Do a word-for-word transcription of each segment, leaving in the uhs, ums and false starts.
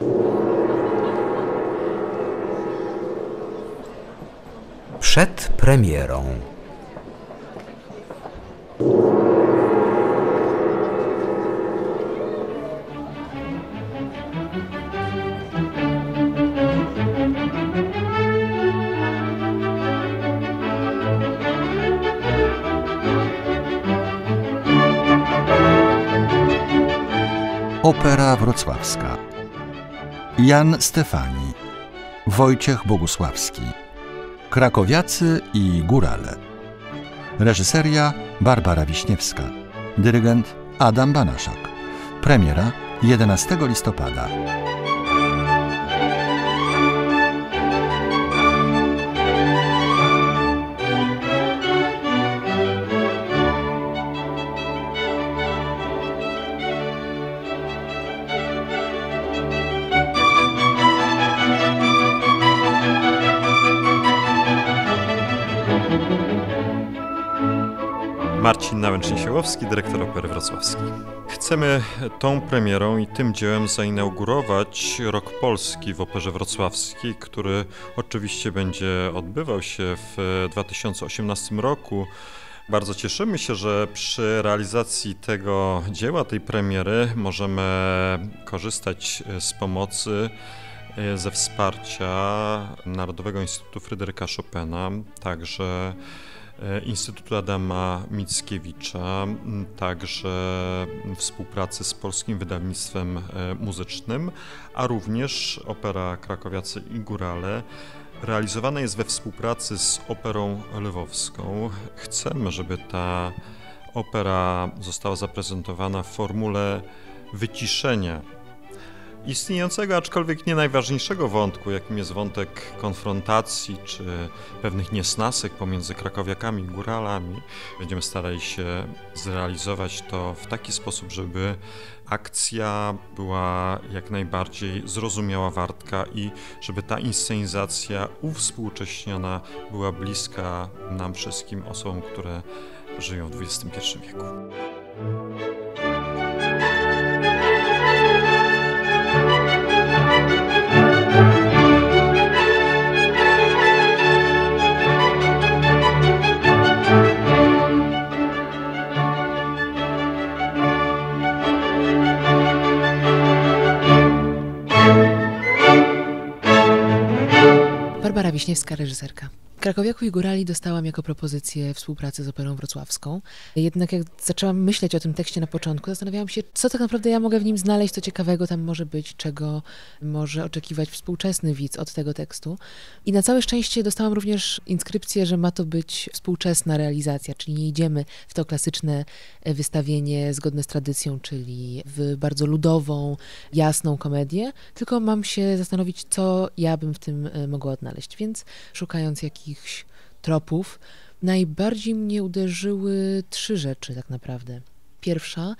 Przed premierą. Opera wrocławska. Jan Stefani, Wojciech Bogusławski, Krakowiacy i Górale. Reżyseria Barbara Wiśniewska. Dyrygent Adam Banaszak. Premiera jedenastego listopada. Marcin Nałęczny-Siełowski, dyrektor Opery Wrocławskiej. Chcemy tą premierą i tym dziełem zainaugurować Rok Polski w Operze Wrocławskiej, który oczywiście będzie odbywał się w dwa tysiące osiemnastym roku. Bardzo cieszymy się, że przy realizacji tego dzieła, tej premiery możemy korzystać z pomocy, ze wsparcia Narodowego Instytutu Fryderyka Chopina, także Instytutu Adama Mickiewicza, także współpracy z Polskim Wydawnictwem Muzycznym, a również Opera Krakowiacy i Górale realizowana jest we współpracy z Operą Lwowską. Chcemy, żeby ta opera została zaprezentowana w formule wyciszenia istniejącego, aczkolwiek nie najważniejszego wątku, jakim jest wątek konfrontacji czy pewnych niesnasek pomiędzy krakowiakami i góralami. Będziemy starali się zrealizować to w taki sposób, żeby akcja była jak najbardziej zrozumiała, wartka i żeby ta inscenizacja uwspółcześniona była bliska nam wszystkim osobom, które żyją w dwudziestym pierwszym wieku. Barbara Wiśniewska, reżyserka. Krakowiaku i Górali dostałam jako propozycję współpracy z Operą Wrocławską. Jednak jak zaczęłam myśleć o tym tekście na początku, zastanawiałam się, co tak naprawdę ja mogę w nim znaleźć, co ciekawego tam może być, czego może oczekiwać współczesny widz od tego tekstu. I na całe szczęście dostałam również inskrypcję, że ma to być współczesna realizacja, czyli nie idziemy w to klasyczne wystawienie zgodne z tradycją, czyli w bardzo ludową, jasną komedię, tylko mam się zastanowić, co ja bym w tym mogła odnaleźć. Więc szukając jakichś tropów, najbardziej mnie uderzyły trzy rzeczy tak naprawdę. Pierwsza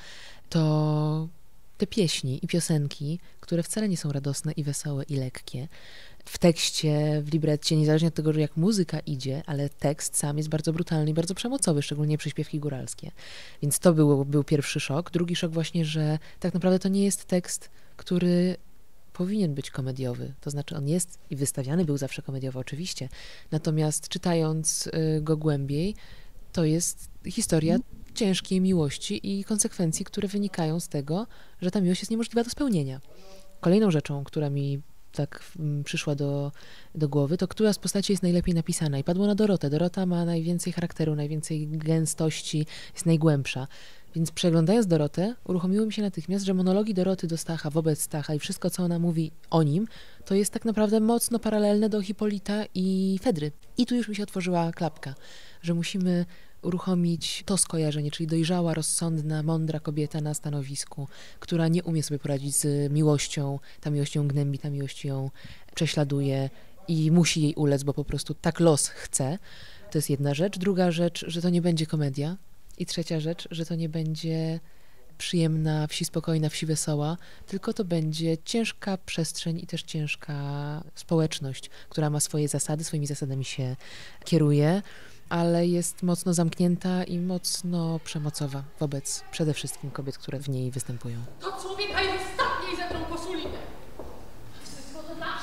to te pieśni i piosenki, które wcale nie są radosne i wesołe i lekkie. W tekście, w libretcie, niezależnie od tego, jak muzyka idzie, ale tekst sam jest bardzo brutalny i bardzo przemocowy, szczególnie przyśpiewki góralskie. Więc to był, był pierwszy szok. Drugi szok właśnie, że tak naprawdę to nie jest tekst, który powinien być komediowy. To znaczy on jest i wystawiany był zawsze komediowo oczywiście. Natomiast czytając go głębiej, to jest historia ciężkiej miłości i konsekwencji, które wynikają z tego, że ta miłość jest niemożliwa do spełnienia. Kolejną rzeczą, która mi tak przyszła do, do głowy, to która z postaci jest najlepiej napisana. I padło na Dorotę. Dorota ma najwięcej charakteru, najwięcej gęstości, jest najgłębsza. Więc przeglądając Dorotę, uruchomiło mi się natychmiast, że monologi Doroty do Stacha, wobec Stacha i wszystko, co ona mówi o nim, to jest tak naprawdę mocno paralelne do Hipolita i Fedry. I tu już mi się otworzyła klapka, że musimy uruchomić to skojarzenie, czyli dojrzała, rozsądna, mądra kobieta na stanowisku, która nie umie sobie poradzić z miłością, ta miłość ją gnębi, ta miłość ją prześladuje i musi jej ulec, bo po prostu tak los chce. To jest jedna rzecz. Druga rzecz, że to nie będzie komedia. I trzecia rzecz, że to nie będzie przyjemna wsi spokojna, wsi wesoła, tylko to będzie ciężka przestrzeń i też ciężka społeczność, która ma swoje zasady, swoimi zasadami się kieruje, ale jest mocno zamknięta i mocno przemocowa wobec przede wszystkim kobiet, które w niej występują. To człowieka jest ostatniej ze mną poszulinę.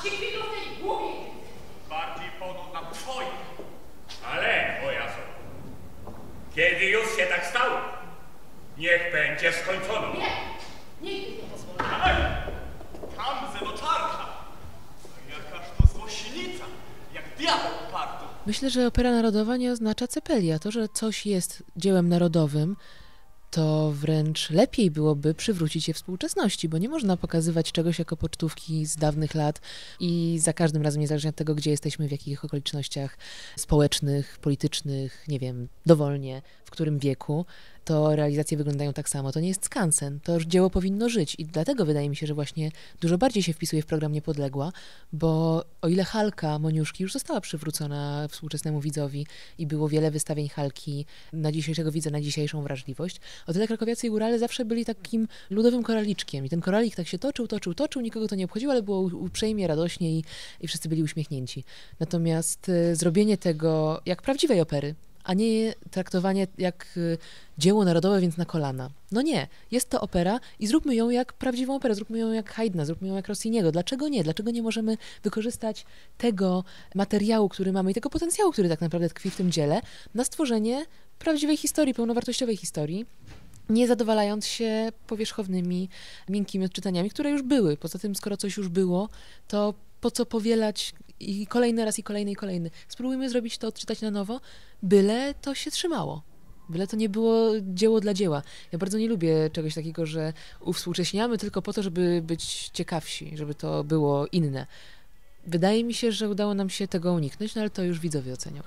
się kwitną w tej głowie. Bardziej ponuł na twoje. Ale, o Jaso, kiedy już się tak stało, niech będzie skończono. Nie, nigdy nie pozwolę. Ale, tam zenoczarka, jakaż to złośnica, jak diabeł uparty. Myślę, że opera narodowa nie oznacza cepelia. To, że coś jest dziełem narodowym, to wręcz lepiej byłoby przywrócić je współczesności, bo nie można pokazywać czegoś jako pocztówki z dawnych lat i za każdym razem, niezależnie od tego, gdzie jesteśmy, w jakich okolicznościach społecznych, politycznych, nie wiem, dowolnie, w którym wieku, to realizacje wyglądają tak samo. To nie jest skansen, to już dzieło powinno żyć i dlatego wydaje mi się, że właśnie dużo bardziej się wpisuje w program Niepodległa, bo o ile Halka Moniuszki już została przywrócona współczesnemu widzowi i było wiele wystawień Halki na dzisiejszego widza, na dzisiejszą wrażliwość, o tyle Krakowiacy i Górale zawsze byli takim ludowym koraliczkiem i ten koralik tak się toczył, toczył, toczył, nikogo to nie obchodziło, ale było uprzejmie, radośnie i, i wszyscy byli uśmiechnięci. Natomiast y, zrobienie tego jak prawdziwej opery, a nie traktowanie jak y, dzieło narodowe, więc na kolana. No nie, jest to opera i zróbmy ją jak prawdziwą operę, zróbmy ją jak Haydna, zróbmy ją jak Rossiniego. Dlaczego nie? Dlaczego nie możemy wykorzystać tego materiału, który mamy i tego potencjału, który tak naprawdę tkwi w tym dziele, na stworzenie prawdziwej historii, pełnowartościowej historii, nie zadowalając się powierzchownymi, miękkimi odczytaniami, które już były. Poza tym, skoro coś już było, to po co powielać i kolejny raz, i kolejny, i kolejny. Spróbujmy zrobić to, odczytać na nowo, byle to się trzymało. Byle to nie było dzieło dla dzieła. Ja bardzo nie lubię czegoś takiego, że uwspółcześniamy tylko po to, żeby być ciekawsi, żeby to było inne. Wydaje mi się, że udało nam się tego uniknąć, no ale to już widzowie ocenią.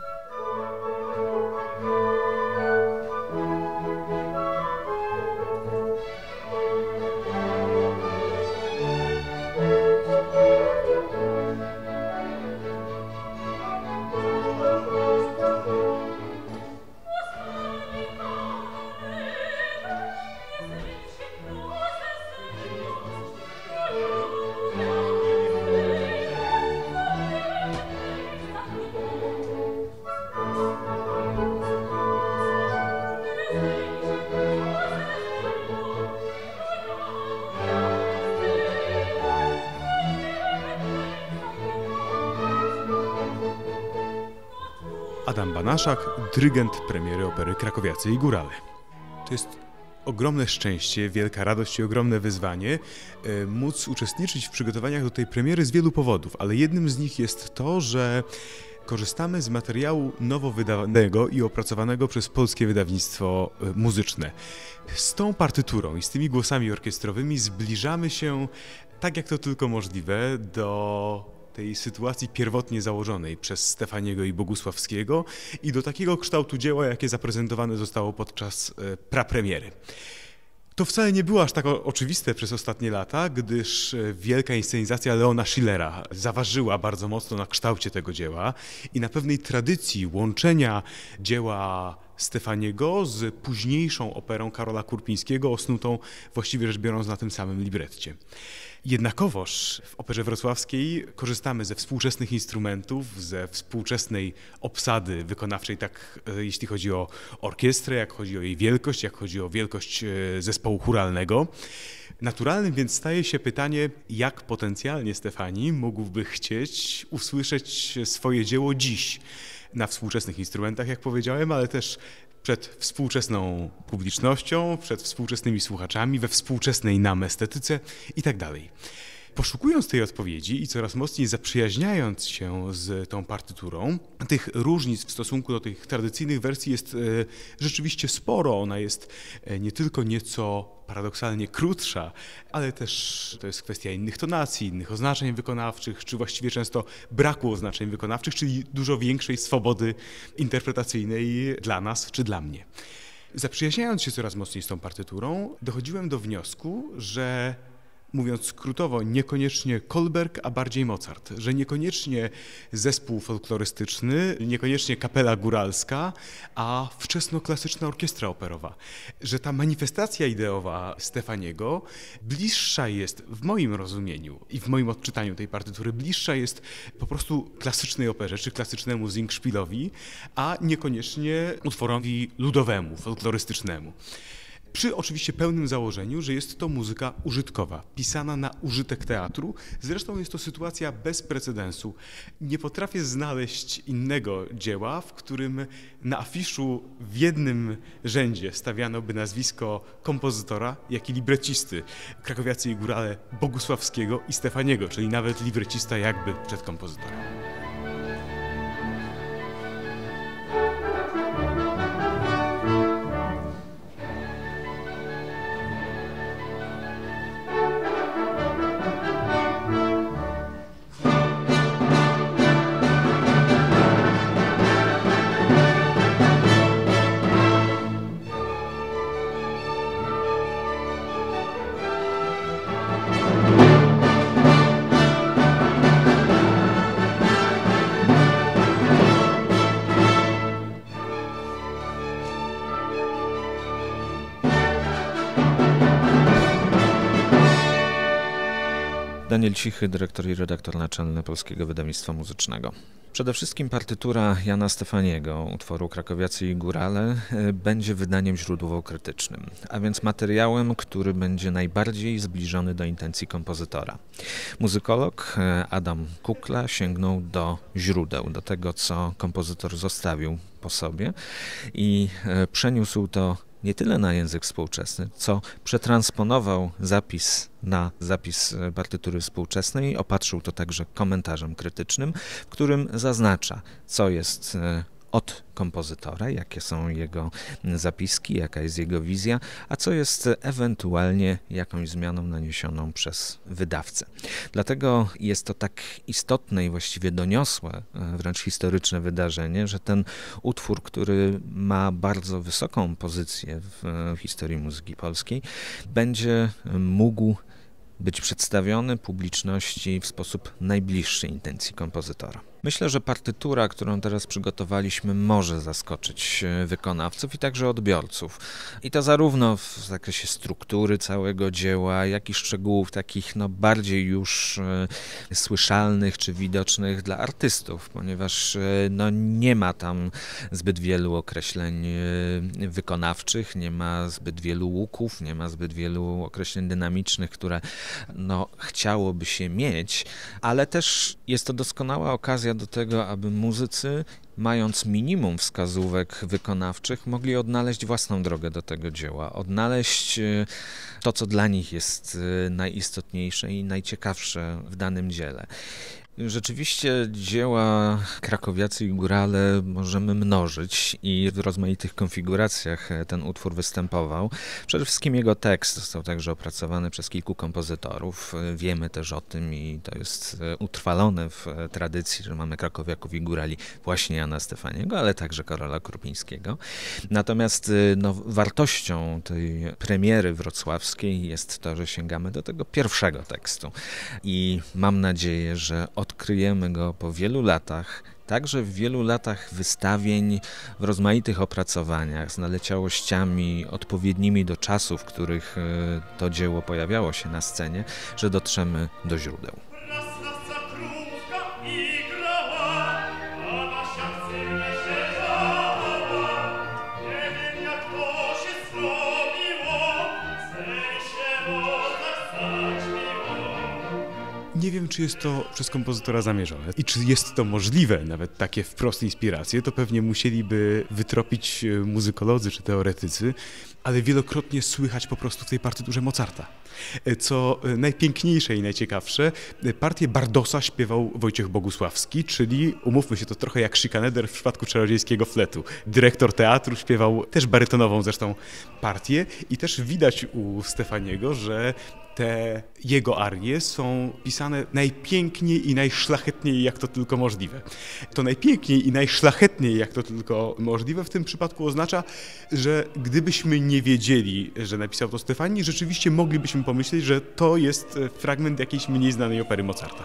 Adam Banaszak, dyrygent premiery opery Krakowiacy i Górale. To jest ogromne szczęście, wielka radość i ogromne wyzwanie e, móc uczestniczyć w przygotowaniach do tej premiery z wielu powodów, ale jednym z nich jest to, że korzystamy z materiału nowo wydanego i opracowanego przez polskie wydawnictwo muzyczne. Z tą partyturą i z tymi głosami orkiestrowymi zbliżamy się, tak jak to tylko możliwe, do tej sytuacji pierwotnie założonej przez Stefaniego i Bogusławskiego i do takiego kształtu dzieła, jakie zaprezentowane zostało podczas prapremiery. To wcale nie było aż tak oczywiste przez ostatnie lata, gdyż wielka inscenizacja Leona Schillera zaważyła bardzo mocno na kształcie tego dzieła i na pewnej tradycji łączenia dzieła Stefaniego z późniejszą operą Karola Kurpińskiego, osnutą właściwie rzecz biorąc na tym samym libretcie. Jednakowoż w Operze Wrocławskiej korzystamy ze współczesnych instrumentów, ze współczesnej obsady wykonawczej, tak jeśli chodzi o orkiestrę, jak chodzi o jej wielkość, jak chodzi o wielkość zespołu chóralnego. Naturalnym więc staje się pytanie, jak potencjalnie Stefani mógłby chcieć usłyszeć swoje dzieło dziś na współczesnych instrumentach, jak powiedziałem, ale też przed współczesną publicznością, przed współczesnymi słuchaczami, we współczesnej nam estetyce i tak dalej. Poszukując tej odpowiedzi i coraz mocniej zaprzyjaźniając się z tą partyturą, tych różnic w stosunku do tych tradycyjnych wersji jest e, rzeczywiście sporo. Ona jest e, nie tylko nieco paradoksalnie krótsza, ale też to jest kwestia innych tonacji, innych oznaczeń wykonawczych, czy właściwie często braku oznaczeń wykonawczych, czyli dużo większej swobody interpretacyjnej dla nas czy dla mnie. Zaprzyjaźniając się coraz mocniej z tą partyturą, dochodziłem do wniosku, że mówiąc skrótowo, niekoniecznie Kolberg, a bardziej Mozart, że niekoniecznie zespół folklorystyczny, niekoniecznie kapela góralska, a wczesnoklasyczna orkiestra operowa. Że ta manifestacja ideowa Stefaniego bliższa jest w moim rozumieniu i w moim odczytaniu tej partytury, bliższa jest po prostu klasycznej operze, czy klasycznemu Singspielowi, a niekoniecznie utworowi ludowemu, folklorystycznemu. Przy oczywiście pełnym założeniu, że jest to muzyka użytkowa, pisana na użytek teatru. Zresztą jest to sytuacja bez precedensu. Nie potrafię znaleźć innego dzieła, w którym na afiszu w jednym rzędzie stawiano by nazwisko kompozytora, jak i librecisty. Krakowiacy i Górale Bogusławskiego i Stefaniego, czyli nawet librecista jakby przed kompozytorem. Daniel Cichy, dyrektor i redaktor naczelny Polskiego Wydawnictwa Muzycznego. Przede wszystkim partytura Jana Stefaniego, utworu Krakowiacy i Górale, będzie wydaniem źródłowo-krytycznym, a więc materiałem, który będzie najbardziej zbliżony do intencji kompozytora. Muzykolog Adam Kukla sięgnął do źródeł, do tego, co kompozytor zostawił po sobie i przeniósł to nie tyle na język współczesny, co przetransponował zapis na zapis partytury współczesnej i opatrzył to także komentarzem krytycznym, w którym zaznacza, co jest od kompozytora, jakie są jego zapiski, jaka jest jego wizja, a co jest ewentualnie jakąś zmianą naniesioną przez wydawcę. Dlatego jest to tak istotne i właściwie doniosłe, wręcz historyczne wydarzenie, że ten utwór, który ma bardzo wysoką pozycję w historii muzyki polskiej, będzie mógł być przedstawiony publiczności w sposób najbliższy intencji kompozytora. Myślę, że partytura, którą teraz przygotowaliśmy, może zaskoczyć wykonawców i także odbiorców. I to zarówno w zakresie struktury całego dzieła, jak i szczegółów takich no, bardziej już e, słyszalnych czy widocznych dla artystów, ponieważ e, no, nie ma tam zbyt wielu określeń e, wykonawczych, nie ma zbyt wielu łuków, nie ma zbyt wielu określeń dynamicznych, które no, chciałoby się mieć, ale też jest to doskonała okazja do tego, aby muzycy, mając minimum wskazówek wykonawczych, mogli odnaleźć własną drogę do tego dzieła, odnaleźć to, co dla nich jest najistotniejsze i najciekawsze w danym dziele. Rzeczywiście dzieła Krakowiacy i Górale możemy mnożyć i w rozmaitych konfiguracjach ten utwór występował. Przede wszystkim jego tekst został także opracowany przez kilku kompozytorów. Wiemy też o tym i to jest utrwalone w tradycji, że mamy Krakowiaków i Górali właśnie Jana Stefaniego, ale także Karola Krupińskiego. Natomiast no, wartością tej premiery wrocławskiej jest to, że sięgamy do tego pierwszego tekstu i mam nadzieję, że odkryjemy go po wielu latach, także w wielu latach wystawień, w rozmaitych opracowaniach z naleciałościami odpowiednimi do czasów, w których to dzieło pojawiało się na scenie, że dotrzemy do źródeł. Nie wiem, czy jest to przez kompozytora zamierzone i czy jest to możliwe, nawet takie wprost inspiracje, to pewnie musieliby wytropić muzykolodzy czy teoretycy, ale wielokrotnie słychać po prostu w tej partyturze Mozarta. Co najpiękniejsze i najciekawsze, partię Bardosa śpiewał Wojciech Bogusławski, czyli, umówmy się, to trochę jak Schikaneder w przypadku Czarodziejskiego Fletu. Dyrektor teatru śpiewał też barytonową zresztą partię i też widać u Stefaniego, że te jego arie są pisane najpiękniej i najszlachetniej, jak to tylko możliwe. To najpiękniej i najszlachetniej, jak to tylko możliwe, w tym przypadku oznacza, że gdybyśmy nie wiedzieli, że napisał to Stefani, rzeczywiście moglibyśmy pomyśleć, że to jest fragment jakiejś mniej znanej opery Mozarta.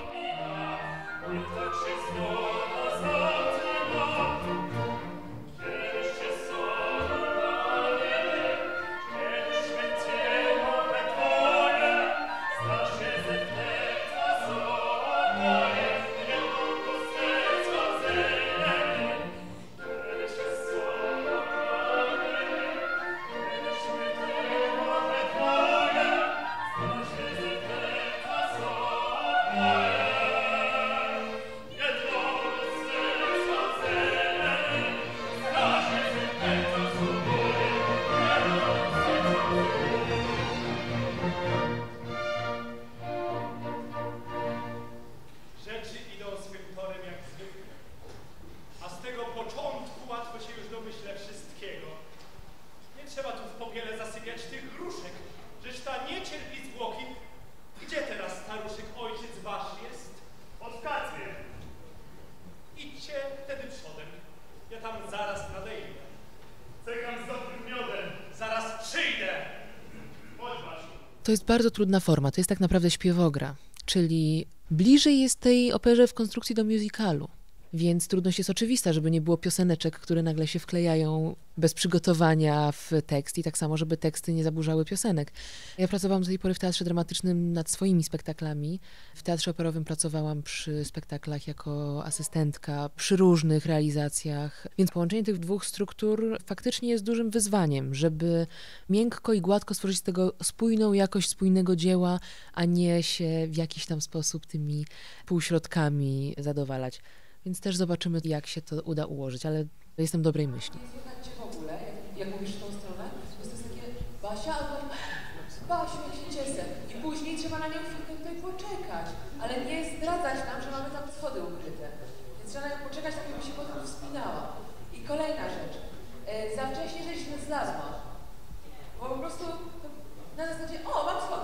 To jest bardzo trudna forma, to jest tak naprawdę śpiewogra, czyli bliżej jest tej operze w konstrukcji do musicalu. Więc trudność jest oczywista, żeby nie było pioseneczek, które nagle się wklejają bez przygotowania w tekst i tak samo, żeby teksty nie zaburzały piosenek. Ja pracowałam do tej pory w Teatrze Dramatycznym nad swoimi spektaklami. W Teatrze Operowym pracowałam przy spektaklach jako asystentka, przy różnych realizacjach. Więc połączenie tych dwóch struktur faktycznie jest dużym wyzwaniem, żeby miękko i gładko stworzyć z tego spójną jakość spójnego dzieła, a nie się w jakiś tam sposób tymi półśrodkami zadowalać. Więc też zobaczymy, jak się to uda ułożyć, ale jestem dobrej myśli. Słychać cię w ogóle, jak, jak mówisz w tą stronę, to jest takie Basia, albo Basiu, jak się cieszę. I później trzeba na nią chwilkę tutaj poczekać, ale nie zdradzać nam, że mamy tam schody ukryte. Więc trzeba na nią poczekać, tak jakby się potem wspinała. I kolejna rzecz. E, za wcześnie, żeś nie zlazła. Bo po prostu na zasadzie, o, mam schody,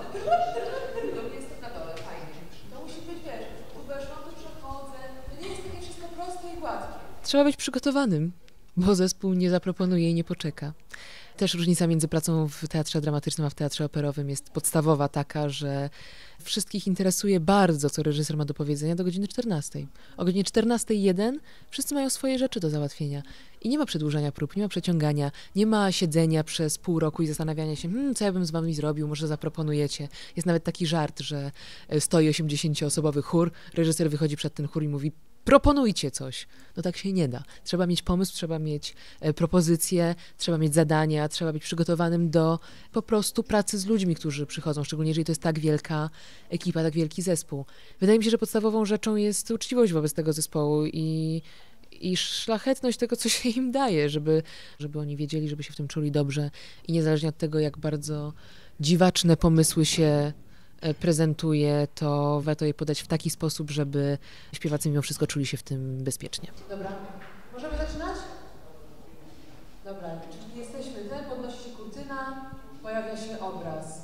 jestem na dole, fajnie. To musi być, wiesz, weszłam, tu przechodzę. To nie jest takie wszystko proste i gładkie. Trzeba być przygotowanym, bo zespół nie zaproponuje i nie poczeka. Też różnica między pracą w Teatrze Dramatycznym a w Teatrze Operowym jest podstawowa taka, że wszystkich interesuje bardzo, co reżyser ma do powiedzenia do godziny czternastej. O godzinie czternastej jeden wszyscy mają swoje rzeczy do załatwienia. I nie ma przedłużania prób, nie ma przeciągania, nie ma siedzenia przez pół roku i zastanawiania się, hmm, co ja bym z wami zrobił, może zaproponujecie. Jest nawet taki żart, że stoi osiemdziesięcioosobowy chór, reżyser wychodzi przed ten chór i mówi, proponujcie coś. No tak się nie da. Trzeba mieć pomysł, trzeba mieć e, propozycje, trzeba mieć zadania, trzeba być przygotowanym do po prostu pracy z ludźmi, którzy przychodzą, szczególnie jeżeli to jest tak wielka ekipa, tak wielki zespół. Wydaje mi się, że podstawową rzeczą jest uczciwość wobec tego zespołu i, i szlachetność tego, co się im daje, żeby, żeby oni wiedzieli, żeby się w tym czuli dobrze i niezależnie od tego, jak bardzo dziwaczne pomysły się prezentuje, to warto je podać w taki sposób, żeby śpiewacy mimo wszystko czuli się w tym bezpiecznie. Dobra, możemy zaczynać? Dobra, czyli jesteśmy te, podnosi się kurtyna, pojawia się obraz.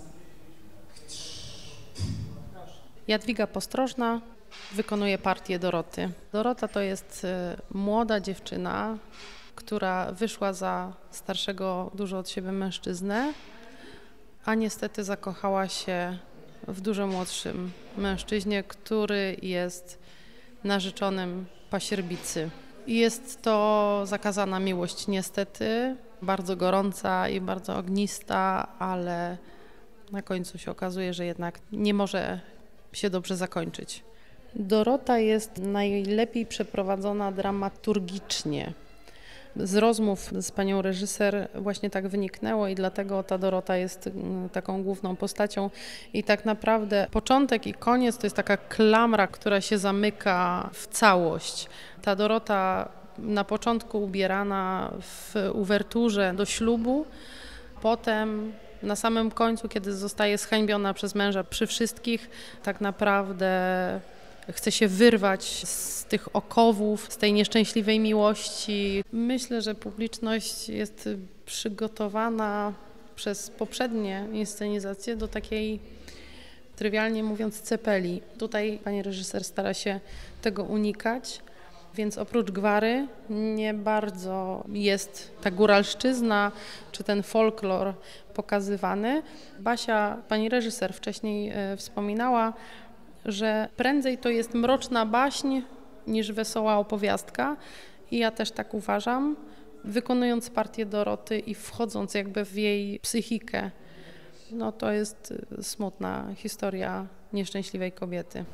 Proszę. Jadwiga Postrożna wykonuje partię Doroty. Dorota to jest młoda dziewczyna, która wyszła za starszego dużo od siebie mężczyznę, a niestety zakochała się w dużo młodszym mężczyźnie, który jest narzeczonym pasierbicy. Jest to zakazana miłość niestety, bardzo gorąca i bardzo ognista, ale na końcu się okazuje, że jednak nie może się dobrze zakończyć. Dorota jest najlepiej przeprowadzona dramaturgicznie. Z rozmów z panią reżyser właśnie tak wyniknęło i dlatego ta Dorota jest taką główną postacią i tak naprawdę początek i koniec to jest taka klamra, która się zamyka w całość. Ta Dorota na początku ubierana w uwerturze do ślubu, potem na samym końcu, kiedy zostaje zhańbiona przez męża przy wszystkich, tak naprawdę chce się wyrwać z tych okowów, z tej nieszczęśliwej miłości. Myślę, że publiczność jest przygotowana przez poprzednie inscenizacje do takiej, trywialnie mówiąc, cepeli. Tutaj pani reżyser stara się tego unikać, więc oprócz gwary nie bardzo jest ta góralszczyzna czy ten folklor pokazywany. Basia, pani reżyser wcześniej wspominała, że prędzej to jest mroczna baśń niż wesoła opowiastka i ja też tak uważam, wykonując partię Doroty i wchodząc jakby w jej psychikę, no to jest smutna historia nieszczęśliwej kobiety.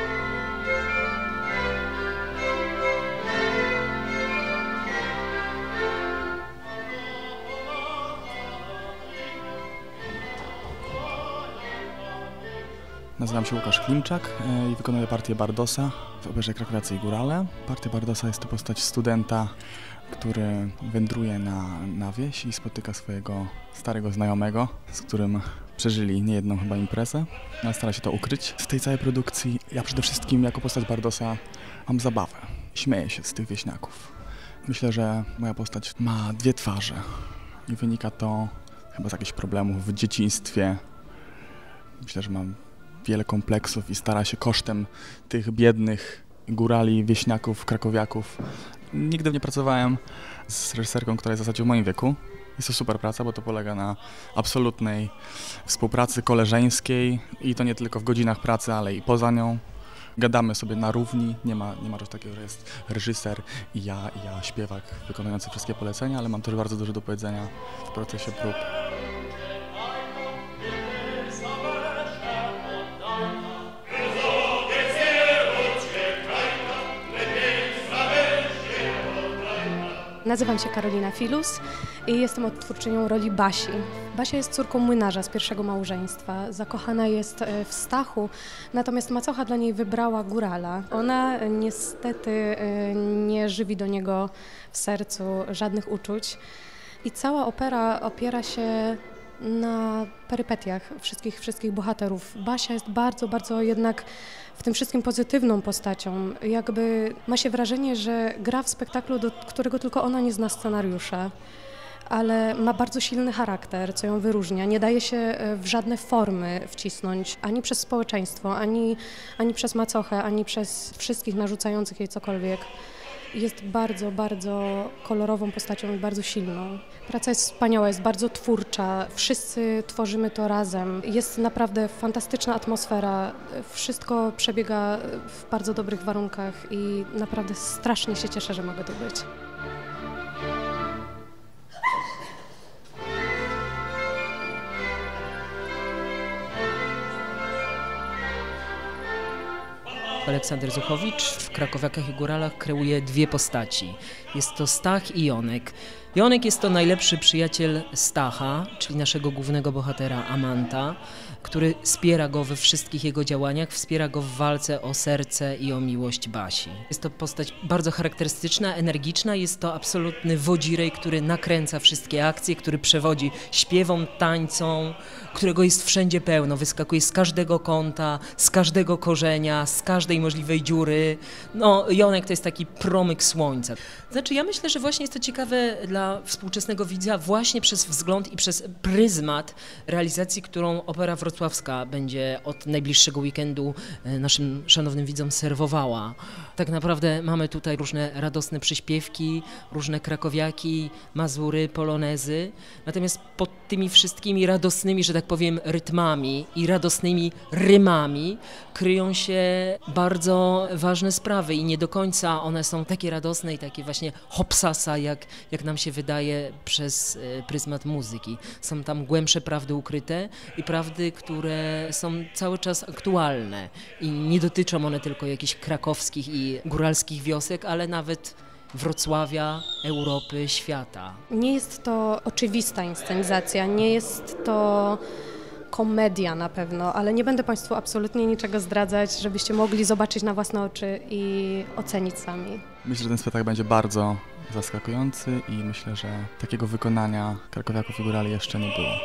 Nazywam się Łukasz Klimczak i wykonuję partię Bardosa w operze Krakowiacy i Górale. Partia Bardosa jest to postać studenta, który wędruje na, na wieś i spotyka swojego starego znajomego, z którym przeżyli niejedną chyba imprezę, ale stara się to ukryć. W tej całej produkcji ja przede wszystkim jako postać Bardosa mam zabawę. Śmieję się z tych wieśniaków. Myślę, że moja postać ma dwie twarze i wynika to chyba z jakichś problemów w dzieciństwie. Myślę, że mam wiele kompleksów i stara się kosztem tych biednych górali, wieśniaków, krakowiaków. Nigdy nie pracowałem z reżyserką, która jest w zasadzie w moim wieku, Jest to super praca, bo to polega na absolutnej współpracy koleżeńskiej i to nie tylko w godzinach pracy, ale i poza nią. Gadamy sobie na równi, nie ma, nie ma czegoś takiego, że jest reżyser i ja, i ja śpiewak wykonujący wszystkie polecenia, ale mam też bardzo dużo do powiedzenia w procesie prób. Nazywam się Karolina Filus i jestem odtwórczynią roli Basi. Basia jest córką młynarza z pierwszego małżeństwa. Zakochana jest w Stachu, natomiast macocha dla niej wybrała górala. Ona niestety nie żywi do niego w sercu żadnych uczuć i cała opera opiera się na perypetiach wszystkich, wszystkich bohaterów. Basia jest bardzo, bardzo jednak w tym wszystkim pozytywną postacią. Jakby ma się wrażenie, że gra w spektaklu, do którego tylko ona nie zna scenariusza, ale ma bardzo silny charakter, co ją wyróżnia. Nie daje się w żadne formy wcisnąć, ani przez społeczeństwo, ani, ani przez macochę, ani przez wszystkich narzucających jej cokolwiek. Jest bardzo, bardzo kolorową postacią i bardzo silną. Praca jest wspaniała, jest bardzo twórcza, wszyscy tworzymy to razem. Jest naprawdę fantastyczna atmosfera, wszystko przebiega w bardzo dobrych warunkach i naprawdę strasznie się cieszę, że mogę tu być. Aleksander Zuchowicz w Krakowiakach i Góralach kreuje dwie postaci. Jest to Stach i Jonek. Jonek jest to najlepszy przyjaciel Stacha, czyli naszego głównego bohatera Amanta, który wspiera go we wszystkich jego działaniach, wspiera go w walce o serce i o miłość Basi. Jest to postać bardzo charakterystyczna, energiczna, jest to absolutny wodzirej, który nakręca wszystkie akcje, który przewodzi śpiewom, tańcom, którego jest wszędzie pełno, wyskakuje z każdego kąta, z każdego korzenia, z każdej możliwej dziury. No, Jonek to jest taki promyk słońca. Znaczy, ja myślę, że właśnie jest to ciekawe dla współczesnego widza właśnie przez wzgląd i przez pryzmat realizacji, którą Opera Wrocławska będzie od najbliższego weekendu naszym szanownym widzom serwowała. Tak naprawdę mamy tutaj różne radosne przyśpiewki, różne krakowiaki, mazury, polonezy, natomiast pod tymi wszystkimi radosnymi, że tak powiem, rytmami i radosnymi rymami kryją się bardzo ważne sprawy i nie do końca one są takie radosne i takie właśnie hopsasa, jak, jak nam się wydaje przez pryzmat muzyki. Są tam głębsze prawdy ukryte i prawdy, które są cały czas aktualne i nie dotyczą one tylko jakichś krakowskich i góralskich wiosek, ale nawet Wrocławia, Europy, świata. Nie jest to oczywista inscenizacja, nie jest to komedia na pewno, ale nie będę Państwu absolutnie niczego zdradzać, żebyście mogli zobaczyć na własne oczy i ocenić sami. Myślę, że ten spektakl będzie bardzo zaskakujący i myślę, że takiego wykonania Krakowiaków i Górali jeszcze nie było.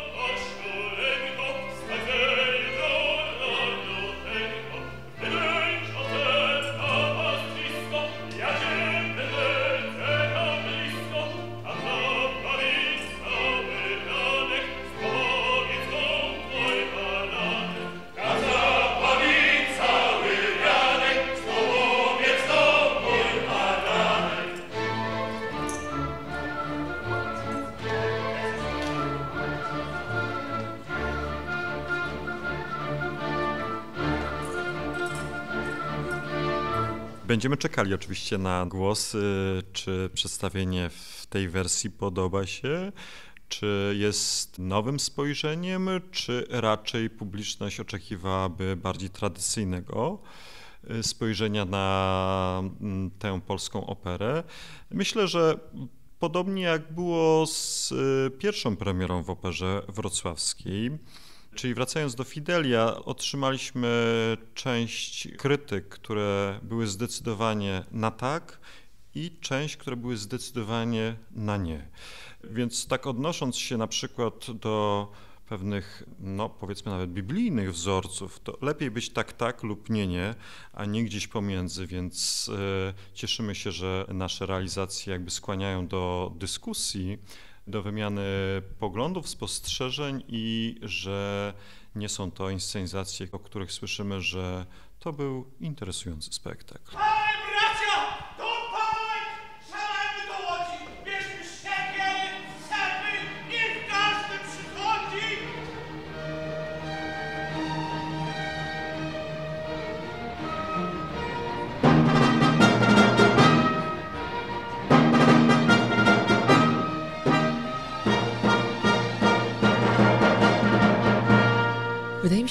Będziemy czekali oczywiście na głos, czy przedstawienie w tej wersji podoba się, czy jest nowym spojrzeniem, czy raczej publiczność oczekiwałaby bardziej tradycyjnego spojrzenia na tę polską operę. Myślę, że podobnie jak było z pierwszą premierą w Operze Wrocławskiej, czyli wracając do Fidelia, otrzymaliśmy część krytyk, które były zdecydowanie na tak i część, które były zdecydowanie na nie. Więc tak odnosząc się na przykład do pewnych, no powiedzmy nawet biblijnych wzorców, to lepiej być tak, tak lub nie, nie, a nie gdzieś pomiędzy, więc y, cieszymy się, że nasze realizacje jakby skłaniają do dyskusji, do wymiany poglądów, spostrzeżeń i że nie są to inscenizacje, o których słyszymy, że to był interesujący spektakl. Do pałek, szalajmy do łodzi, bierzmy siekiery, serwy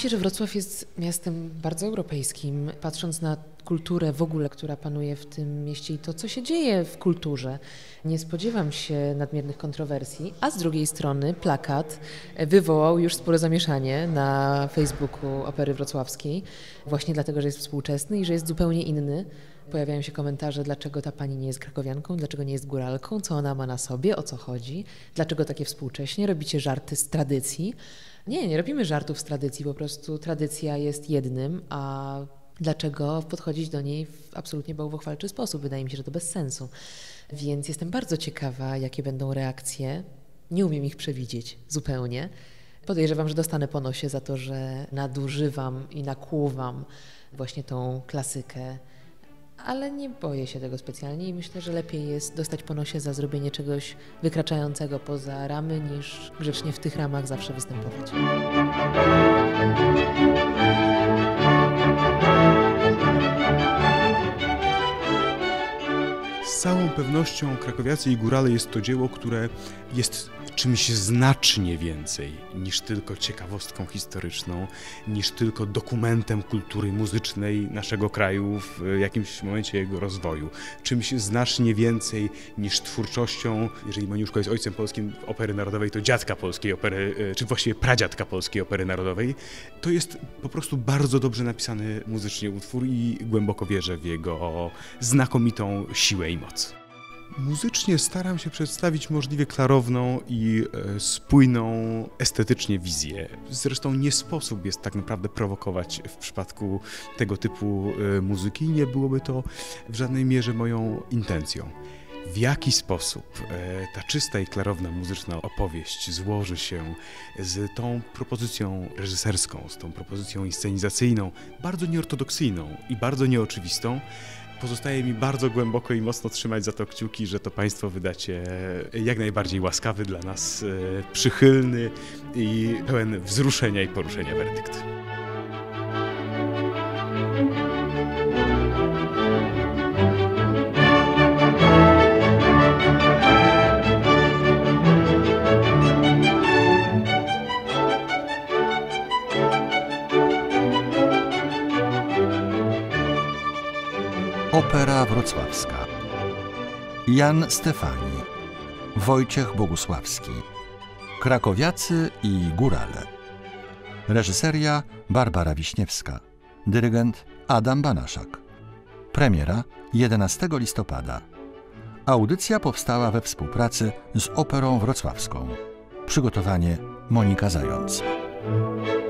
się, że Wrocław jest miastem bardzo europejskim, patrząc na kulturę w ogóle, która panuje w tym mieście i to, co się dzieje w kulturze. Nie spodziewam się nadmiernych kontrowersji, a z drugiej strony plakat wywołał już spore zamieszanie na Facebooku Opery Wrocławskiej, właśnie dlatego, że jest współczesny i że jest zupełnie inny. Pojawiają się komentarze, dlaczego ta pani nie jest krakowianką, dlaczego nie jest góralką, co ona ma na sobie, o co chodzi, dlaczego takie współcześnie, robicie żarty z tradycji. Nie, nie robimy żartów z tradycji, po prostu tradycja jest jednym, a dlaczego podchodzić do niej w absolutnie bałwochwalczy sposób? Wydaje mi się, że to bez sensu. Więc jestem bardzo ciekawa, jakie będą reakcje. Nie umiem ich przewidzieć zupełnie. Podejrzewam, że dostanę po nosie za to, że nadużywam i nakłuwam właśnie tą klasykę, ale nie boję się tego specjalnie i myślę, że lepiej jest dostać po nosie za zrobienie czegoś wykraczającego poza ramy, niż grzecznie w tych ramach zawsze występować. Z całą pewnością Krakowiacy i Górale jest to dzieło, które jest czymś znacznie więcej niż tylko ciekawostką historyczną, niż tylko dokumentem kultury muzycznej naszego kraju w jakimś momencie jego rozwoju. Czymś znacznie więcej niż twórczością, jeżeli Moniuszko jest ojcem polskim opery narodowej, to dziadka polskiej opery, czy właściwie pradziadka polskiej opery narodowej. To jest po prostu bardzo dobrze napisany muzycznie utwór i głęboko wierzę w jego znakomitą siłę i moc. Muzycznie staram się przedstawić możliwie klarowną i e, spójną estetycznie wizję. Zresztą nie sposób jest tak naprawdę prowokować w przypadku tego typu e, muzyki. Nie byłoby to w żadnej mierze moją intencją. W jaki sposób e, ta czysta i klarowna muzyczna opowieść złoży się z tą propozycją reżyserską, z tą propozycją inscenizacyjną, bardzo nieortodoksyjną i bardzo nieoczywistą, pozostaje mi bardzo głęboko i mocno trzymać za to kciuki, że to Państwo wydacie jak najbardziej łaskawy dla nas, przychylny i pełen wzruszenia i poruszenia werdykt. Opera Wrocławska. Jan Stefani, Wojciech Bogusławski, Krakowiacy i Górale. Reżyseria Barbara Wiśniewska. Dyrygent Adam Banaszak. Premiera jedenastego listopada. Audycja powstała we współpracy z Operą Wrocławską. Przygotowanie Monika Zając.